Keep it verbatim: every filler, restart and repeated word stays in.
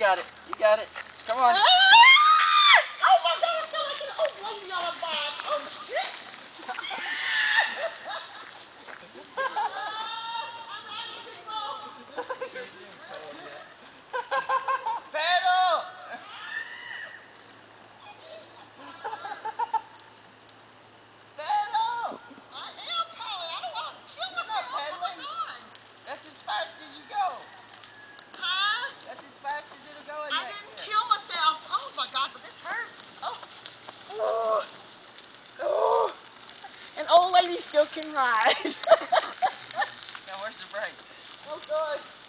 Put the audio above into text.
got it. You got it. Come on. Oh my God, I feel like an old lady on a bike. Oh shit. Pedal! Pedal! I am Polly. I don't want to kill myself. Oh my God. That's as fast as you go. Huh? That's as fast as it'll go in I right didn't there. kill myself. Oh my God, but this hurts. Oh. Oh. Oh. An old lady still can ride. Now where's the brake? Oh God.